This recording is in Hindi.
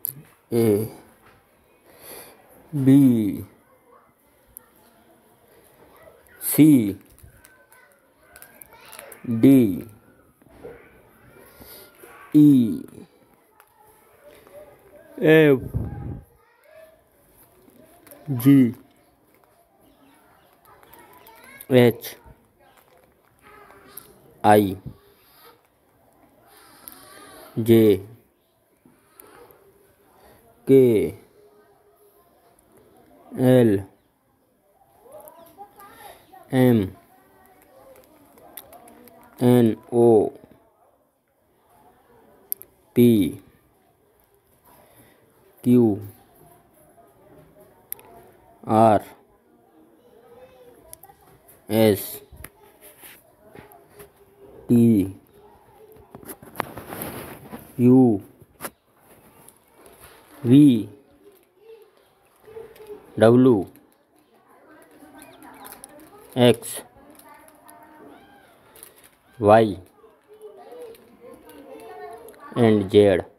A B C D E F G H I J K L M N O P Q R S T U V W X Y and Z.